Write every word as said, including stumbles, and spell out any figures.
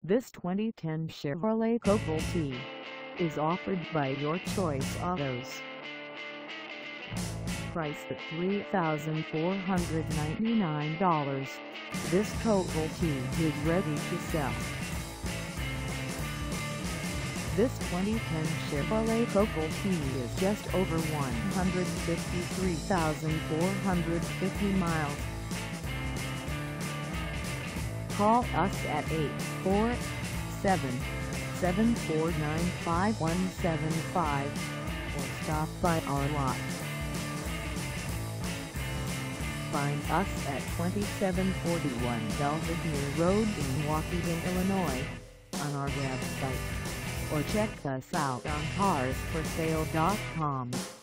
This twenty ten Chevrolet Cobalt L T is offered by Your Choice Autos. Priced at three thousand four hundred ninety-nine dollars, this Cobalt L T is ready to sell. This twenty ten Chevrolet Cobalt L T is just over one hundred fifty-three thousand four hundred fifty miles. Call us at eight four seven, seven four nine, five one seven five or stop by our lot. Find us at twenty-seven forty-one Belvidere Road in Waukegan, Illinois, on our website, or check us out on cars for sale dot com.